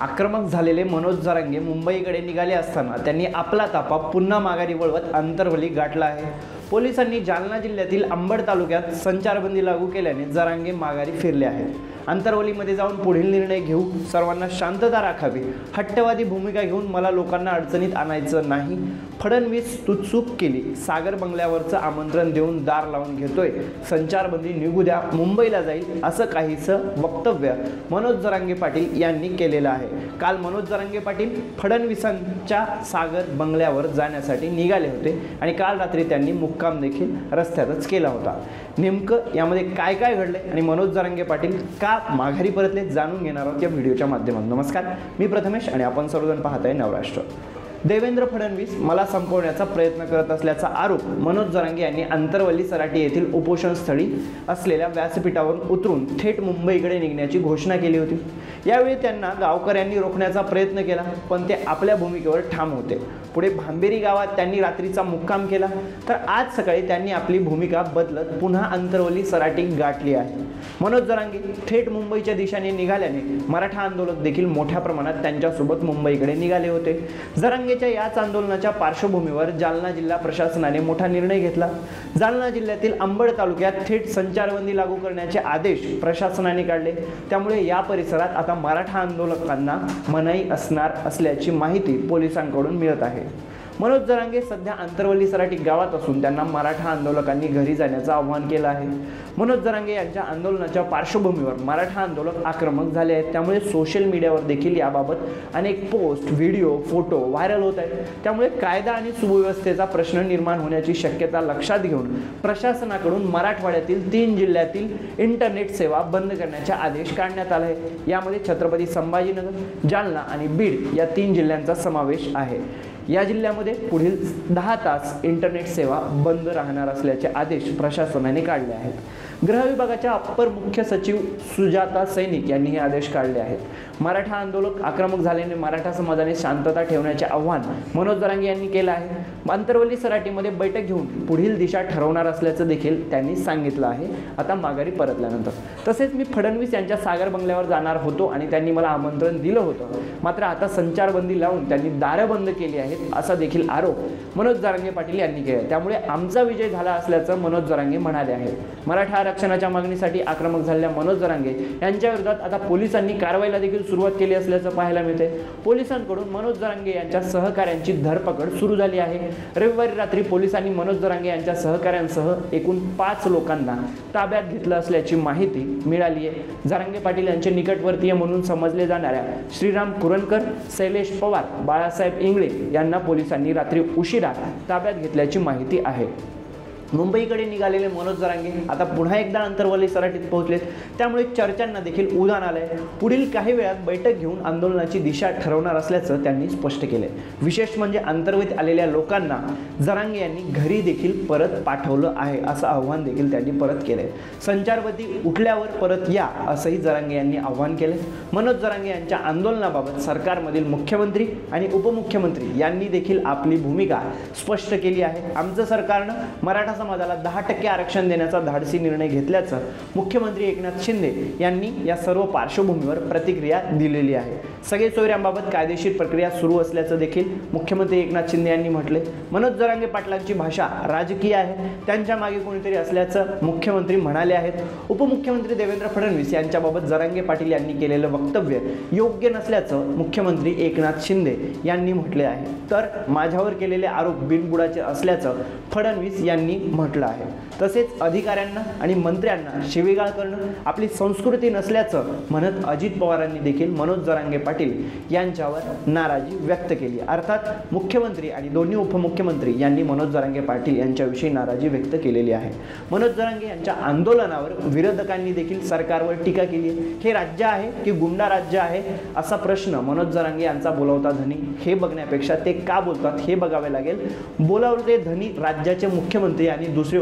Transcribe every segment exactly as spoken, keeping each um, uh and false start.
आक्रमक झालेले मनोज जरांगे मुंबईकडे निघाले असताना त्यांनी आपला ताफा पुन्हा माघारी वळवत अंतरवली गाठला आहे। पोलिसांनी जालना जिल्ह्यातील अंबड तालुक्यात संचारबंदी लागू केल्याने जरांगे माघारी फिरले आहेत। अंतरवलीमध्ये जाऊन पुढील निर्णय घेऊ, सर्वांना शांतता राखावी, हट्टवादी भूमिका घेऊन मला लोकांना अडचणीत आणायचं नाही, फडणवीस तू चूक केली, सागर बंगल्यावरचं आमंत्रण देऊन दार लावून घेतोय, संचारबंदी निघू द्या, मुंबईला जाईल, असं काहीसं वक्तव्य मनोज जरांगे पाटील यांनी केलेलं आहे। काल मनोज जरांगे पाटील फडणवीसांच्या सागर बंगल्यावर जाण्यासाठी निघाले होते आणि काल रात्री त्यांनी मुक्काम देखील रस्त्यातच केला होता। नेमकं यामध्ये काय काय घडले आणि मनोज जरांगे पाटील का माघारी परतले जाणून घेणार आहोत या व्हिडिओच्या माध्यमातून। नमस्कार, मी प्रथमेश आणि आपण सर्वजण पाहताय नवराष्ट्र। देवेंद्र फडणवीस मला संपवण्याचा प्रयत्न करत असल्याचा आरोप मनोज जरांगे यांनी अंतरवली सराटी येथील उपोषण स्थळी असलेल्या व्यासपीठावरून उतरून थेट मुंबईकडे निघण्याची घोषणा केली होती। यावेळी त्यांना गावकऱ्यांनी रोखण्याचा प्रयत्न केला, पण ते आपल्या भूमिकेवर ठाम होते। पुढे भांबेरी गावात त्यांनी रात्रीचा मुक्काम केला, तर आज सकाळी त्यांनी आपली भूमिका बदलत पुन्हा अंतरवली सराटी गाठली आहे। मनोज जरांगे थेट मुंबईच्या दिशेने निघाल्याने मराठा आंदोलक देखील मोठ्या प्रमाणात त्यांच्यासोबत मुंबईकडे निघाले होते। जरांगेच्या याच आंदोलनाच्या पार्श्वभूमीवर जालना जिल्हा प्रशासनाने मोठा निर्णय घेतला। जालना जिल्ह्यातील अंबड तालुक्यात थेट संचारबंदी लागू करण्याचे आदेश प्रशासनाने काढले। त्यामुळे या परिसरात आता मराठा आंदोलकांना मनाई असणार असल्याची माहिती पोलिसांकडून मिळत आहे। मनोज जरांगे सध्या अंतरवली सराटी गावात असून त्यांना मराठा आंदोलकांनी घरी जाण्याचं आवाहन केलं आहे। मनोज जरांगे यांच्या आंदोलनाच्या पार्श्वभूमीवर मराठा आंदोलक आक्रमक झाले आहेत, त्यामुळे सोशल मीडियावर देखील याबाबत अनेक पोस्ट, व्हिडिओ, फोटो व्हायरल होत आहेत। त्यामुळे कायदा आणि सुव्यवस्थेचा प्रश्न निर्माण होण्याची शक्यता लक्षात घेऊन प्रशासनाकडून मराठवाड्यातील तीन जिल्ह्यातील इंटरनेट सेवा बंद करण्याचे आदेश काढण्यात आले आहेत। यामध्ये छत्रपती संभाजीनगर, जालना आणि बीड या तीन जिल्ह्यांचा समावेश आहे। या जिल्ह्यामध्ये पुढील दहा तास इंटरनेट सेवा बंद राहणार असल्याचे आदेश प्रशासनाने काढले आहेत। गृह विभागाच्या अप्पर मुख्य सचिव सुजाता सैनिक यांनी हे आदेश काढले आहेत। मराठा आंदोलक आक्रमक झाल्याने मराठा समाजाने शांतता ठेवण्याचे आव्हान मनोज जरांगे यांनी केलं आहे। अंतरवली सराटीमध्ये बैठक घेऊन पुढील दिशा ठरवणार असल्याचं देखील त्यांनी सांगितलं आहे आता माघारी परतल्यानंतर। तसेच मी फडणवीस यांच्या सागर बंगल्यावर जाणार होतो आणि त्यांनी मला आमंत्रण दिलं होतं, मात्र आता संचारबंदी लावून त्यांनी दारं बंद केली आहेत असा देखील आरोप मनोज जरांगे पाटील यांनी केला। त्यामुळे आमचा विजय झाला असल्याचं मनोज जरांगे म्हणाले आहेत। मराठा आरक्षणाच्या मागणीसाठी आक्रमक झालेल्या मनोज जरांगे यांच्या विरोधात आता पोलिसांनी कारवाईला देखील सुरुवात केली असल्याचं पाहायला मिळते। पोलिसांकडून मनोज जरांगे यांच्या सहकाऱ्यांची धरपकड सुरू झाली आहे। रविवारी रात्री पोलिसांनी मनोज जरांगे यांच्या सहकाऱ्यांसह एकूण पाच लोकांना ताब्यात घेतलं असल्याची माहिती मिळाली आहे। जरांगे पाटील यांचे निकटवर्तीय म्हणून समजले जाणाऱ्या श्रीराम कुरणकर, शैलेश पवार, बाळासाहेब इंगळे यांना पोलिसांनी रात्री उशिरा ताब्यात घेतल्याची माहिती आहे। मुंबईकडे निघालेले मनोज जरांगे आता पुन्हा एकदा अंतरवली सराटीत पोहोचलेत, त्यामुळे चर्चांना देखील उधाण आलंय। पुढील काही वेळात बैठक घेऊन आंदोलनाची दिशा ठरवणार असल्याचं त्यांनी स्पष्ट केलंय। विशेष म्हणजे अंतर्वलीत आलेल्या लोकांना जरांगे यांनी घरी देखील परत पाठवलं आहे असं आव्हान देखील त्यांनी परत केलंय। संचारबंदी उठल्यावर परत या असंही जरांगे यांनी आव्हान केलंय। मनोज जरांगे यांच्या आंदोलनाबाबत सरकारमधील मुख्यमंत्री आणि उपमुख्यमंत्री यांनी देखील आपली भूमिका स्पष्ट केली आहे। आमचं सरकारनं मराठा समाजाला दहा टक्के आरक्षण देण्याचा धाडसी निर्णय घेतल्याचं मुख्यमंत्री एकनाथ शिंदे यांनी या सर्व पार्श्वभूमीवर प्रतिक्रिया दिलेली आहे। सगळे सोयऱ्यांबाबत कायदेशीर प्रक्रिया सुरू असल्याचं देखील मुख्यमंत्री एकनाथ शिंदे यांनी म्हटले। मनोज जरांगे पाटलांची भाषा राजकीय आहे, त्यांच्या मागे कोणीतरी असल्याचं मुख्यमंत्री म्हणाले आहेत। उपमुख्यमंत्री देवेंद्र फडणवीस यांच्याबाबत जरांगे पाटील यांनी केलेलं वक्तव्य योग्य नसल्याचं मुख्यमंत्री एकनाथ शिंदे यांनी म्हटले आहे, तर माझ्यावर केलेले आरोप बिनबुडाचे असल्याचं फडणवीस यांनी म्हटलं आहे। तसेच अधिकाऱ्यांना आणि मंत्र्यांना शिवीगाळ करणं आपली संस्कृती नसल्याचं म्हणत अजित पवारांनी देखील मनोज जरांगे पाटील यांच्यावर नाराजी व्यक्त केली। अर्थात मुख्यमंत्री आणि दोन्ही उपमुख्यमंत्री यांनी मनोज जरांगे पाटील यांच्याविषयी नाराजी व्यक्त केलेली आहे। मनोज जरांगे यांच्या आंदोलनावर विरोधकांनी देखील सरकारवर टीका केली आहे। हे राज्य आहे की गुंडा राज्य आहे असा प्रश्न मनोज जरांगे यांचा बोलावता धनी हे बघण्यापेक्षा ते का बोलतात हे बघावे लागेल। बोलावते धनी राज्याचे मुख्यमंत्री आणि दुसरे उपमुख्यमंत्री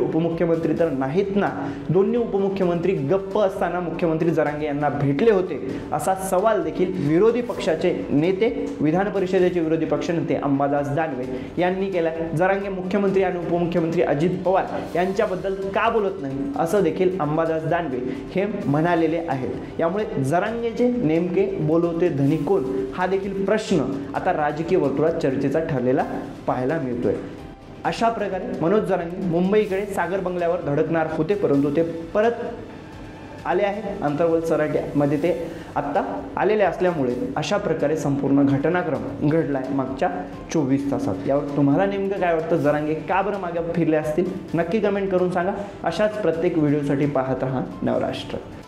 मुख्यमंत्री तर नाहीत ना, दोन्ही उपमुख्यमंत्री गप्प असताना मुख्यमंत्री जरांगे यांना भेटले होते, असा सवाल देखील विरोधी पक्षाचे नेते, विधान परिषदेचे विरोधी पक्षनेते अंबादास दानवे यांनी केला। जरांगे मुख्यमंत्री आणि उपमुख्यमंत्री अजित पवार यांच्याबद्दल का बोलत नाही, असं देखील अंबादास दानवे हे म्हणालेले आहेत। यामुळे जरांगेचे नेमके बोलवते धनी कोण, हा देखील प्रश्न आता राजकीय वर्तुळात चर्चेचा ठरलेला पाहायला मिळतोय। अशा प्रकारे मनोज जरांगे मुंबईकडे सागर बंगल्यावर धडकणार होते, परंतु ते परत आले आहेत। अंतर्वल सराट्यामध्ये ते आत्ता आलेले असल्यामुळे अशा प्रकारे संपूर्ण घटनाक्रम घडला आहे मागच्या चोवीस तासात। यावर तुम्हाला नेमकं काय वाटतं, जरांगे का बरं मागे फिरले असतील, नक्की कमेंट करून सांगा। अशाच प्रत्येक व्हिडिओसाठी पाहत रहा नवराष्ट्र।